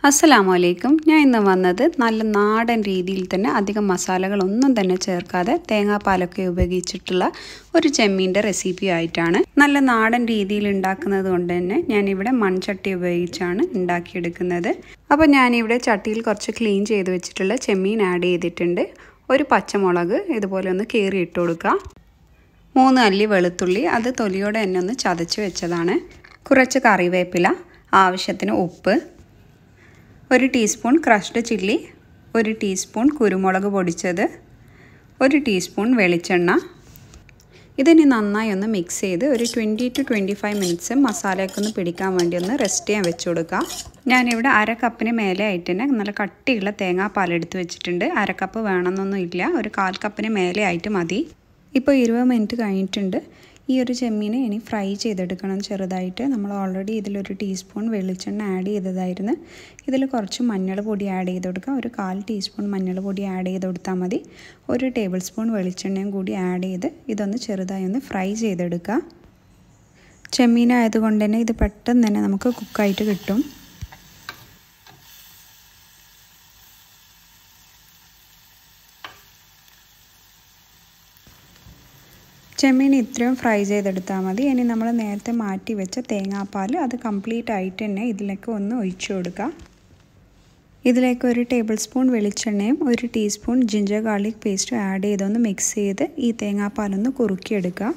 അസ്സലാമുഅലൈക്കും. ഞാൻ ഇന്ന് വന്നത് നല്ല നാടൻ രീതിയിൽ തന്നെ അധികം മസാലകളൊന്നും തന്നെ ചേർക്കാതെ തേങ്ങാപ്പാലൊക്കെ ഉപയോഗിച്ചിട്ടുള്ള ഒരു ചെമ്മീൻ്റെ റെസിപ്പി ആയിട്ടാണ്. നല്ല നാടൻ രീതിയിൽ ഉണ്ടാക്കുന്നത് കൊണ്ട് തന്നെ ഞാനിവിടെ മൺചട്ടി ഉപയോഗിച്ചാണ് ഉണ്ടാക്കിയെടുക്കുന്നത്. അപ്പോൾ ഞാനിവിടെ ചട്ടിയിൽ കുറച്ച് ക്ലീൻ ചെയ്ത് വെച്ചിട്ടുള്ള ചെമ്മീൻ ആഡ് ചെയ്തിട്ടുണ്ട്. ഒരു പച്ചമുളക് ഇതുപോലെ ഒന്ന് കീറി ഇട്ട് കൊടുക്കുക. 3 അല്ലി വെളുത്തുള്ളി, അത് തൊലിയോടെ തന്നെ ഒന്ന് ചതച്ച് വെച്ചതാണ്. കുറച്ച് കറിവേപ്പില, ആവശ്യത്തിന് ഉപ്പ്, 1 ടീസ്പൂൺ ക്രഷ്ഡ് ചില്ലി, 1 ടീസ്പൂൺ കുരുമുളക് പൊടിച്ചത്, 1 ടീസ്പൂൺ വെളിച്ചെണ്ണ. ഇതിനി നന്നായി ഒന്ന് മിക്സ് ചെയ്ത് ഒരു 20 to 25 മിനിറ്റ്സ് മസാലയൊക്കെ ഒന്ന് പിടിക്കാൻ വേണ്ടി ഒന്ന് റെസ്റ്റ് ചെയ്യാൻ വെച്ച് കൊടുക്കുക. ഞാനിവിടെ 1/2 കപ്പിന് മേലെ ആയിട്ട് തന്നെ നല്ല കട്ടിയുള്ള തേങ്ങാപ്പാൽ എടുത്ത് വെച്ചിട്ടുണ്ട്. 1/2 കപ്പ് വേണമെന്നൊന്നും ഇല്ല, ഒരു 1/4 കപ്പിന് മേലെ ആയിട്ട് മതി. ഇപ്പോൾ 20 മിനിറ്റ് കഴിഞ്ഞിട്ടുണ്ട്. ഈ ഒരു ചെമ്മീനെ ഇനി ഫ്രൈ ചെയ്തെടുക്കണം ചെറുതായിട്ട്. നമ്മൾ ഓൾറെഡി ഇതിലൊരു ടീസ്പൂൺ വെളിച്ചെണ്ണ ആഡ് ചെയ്തതായിരുന്നു. ഇതിൽ കുറച്ച് മഞ്ഞൾ പൊടി ആഡ് ചെയ്ത് കൊടുക്കുക. ഒരു 1/4 ടീസ്പൂൺ മഞ്ഞൾ പൊടി ആഡ് ചെയ്ത് കൊടുത്താൽ മതി. 1 ടേബിൾ സ്പൂൺ വെളിച്ചെണ്ണയും കൂടി ആഡ് ചെയ്ത് ഇതൊന്ന് ചെറുതായി ഒന്ന് ഫ്രൈ ചെയ്തെടുക്കുക. ചെമ്മീനായതുകൊണ്ട് തന്നെ ഇത് പെട്ടെന്ന് തന്നെ നമുക്ക് കുക്കായിട്ട് കിട്ടും. ചെമ്മീൻ ഇത്രയും ഫ്രൈ ചെയ്തെടുത്താൽ മതി. ഇനി നമ്മൾ നേരത്തെ മാറ്റി വെച്ച തേങ്ങാപ്പാൽ അത് കംപ്ലീറ്റ് ആയിട്ട് തന്നെ ഇതിലേക്ക് ഒന്ന് ഒഴിച്ചു കൊടുക്കുക. ഇതിലേക്ക് 1 ടേബിൾ സ്പൂൺ വെളിച്ചെണ്ണയും 1 ടീസ്പൂൺ ജിഞ്ചർ ഗാർലിക് പേസ്റ്റും ആഡ് ചെയ്തൊന്ന് മിക്സ് ചെയ്ത് ഈ തേങ്ങാപ്പാലൊന്ന് കുറുക്കിയെടുക്കുക.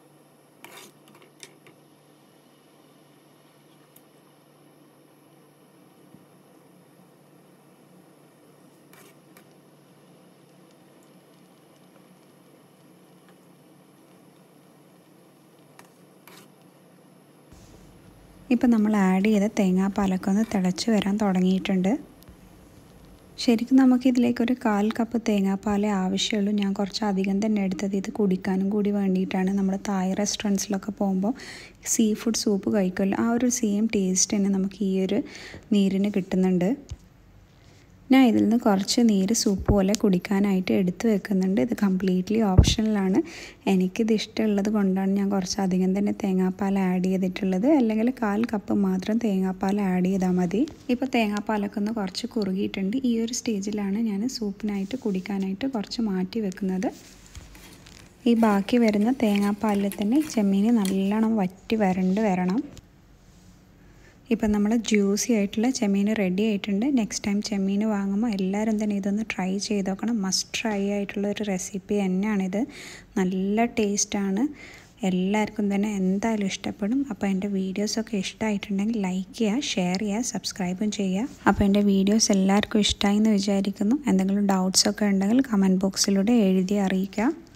ഇപ്പം നമ്മൾ ആഡ് ചെയ്ത തേങ്ങാപ്പാലൊക്കെ ഒന്ന് തിളച്ച് വരാൻ തുടങ്ങിയിട്ടുണ്ട്. ശരിക്കും നമുക്കിതിലേക്ക് ഒരു 1/4 കപ്പ് തേങ്ങാപ്പാലേ ആവശ്യമുള്ളൂ. ഞാൻ കുറച്ച് അധികം തന്നെ എടുത്തത് ഇത് കുടിക്കാനും കൂടി വേണ്ടിയിട്ടാണ്. നമ്മൾ തായ് റെസ്റ്റോറൻറ്റ്സിലൊക്കെ പോകുമ്പോൾ സീ ഫുഡ് സൂപ്പ് കഴിക്കുമല്ലോ, ആ ഒരു സെയിം ടേസ്റ്റ് തന്നെ നമുക്ക് ഈ ഒരു നീരിന് കിട്ടുന്നുണ്ട്. ഞാൻ ഇതിൽ നിന്ന് കുറച്ച് നീര് സൂപ്പ് പോലെ കുടിക്കാനായിട്ട് എടുത്ത് വെക്കുന്നുണ്ട്. ഇത് കംപ്ലീറ്റ്ലി ഓപ്ഷണലാണ്. എനിക്കിത് ഇഷ്ടമുള്ളത് കൊണ്ടാണ് ഞാൻ കുറച്ച് അധികം തന്നെ തേങ്ങാപ്പാൽ ആഡ് ചെയ്തിട്ടുള്ളത്. അല്ലെങ്കിൽ 1/4 കപ്പ് മാത്രം തേങ്ങാപ്പാൽ ആഡ് ചെയ്താൽ മതി. ഇപ്പോൾ തേങ്ങാപ്പാലൊക്കെ ഒന്ന് കുറച്ച് കുറുകിയിട്ടുണ്ട്. ഈ ഒരു സ്റ്റേജിലാണ് ഞാൻ സൂപ്പിനായിട്ട് കുടിക്കാനായിട്ട് കുറച്ച് മാറ്റി വെക്കുന്നത്. ഈ ബാക്കി വരുന്ന തേങ്ങാപ്പാലിൽ തന്നെ ചെമ്മീൻ നല്ലോണം വറ്റി വരണം. ഇപ്പം നമ്മൾ ജ്യൂസി ആയിട്ടുള്ള ചെമ്മീൻ റെഡി ആയിട്ടുണ്ട്. നെക്സ്റ്റ് ടൈം ചെമ്മീൻ വാങ്ങുമ്പോൾ എല്ലാവരും തന്നെ ഇതൊന്ന് ട്രൈ ചെയ്ത് നോക്കണം. മസ്റ്റ് ട്രൈ ആയിട്ടുള്ള ഒരു റെസിപ്പി തന്നെയാണിത്. നല്ല ടേസ്റ്റാണ്. എല്ലാവർക്കും തന്നെ എന്തായാലും ഇഷ്ടപ്പെടും. അപ്പോൾ എൻ്റെ വീഡിയോസൊക്കെ ഇഷ്ടമായിട്ടുണ്ടെങ്കിൽ ലൈക്ക് ചെയ്യുക, ഷെയർ ചെയ്യുക, സബ്സ്ക്രൈബും ചെയ്യുക. അപ്പോൾ എൻ്റെ വീഡിയോസ് എല്ലാവർക്കും ഇഷ്ടമായി എന്ന് വിചാരിക്കുന്നു. എന്തെങ്കിലും ഡൗട്ട്സൊക്കെ ഉണ്ടെങ്കിൽ കമൻറ്റ് ബോക്സിലൂടെ എഴുതി അറിയിക്കുക.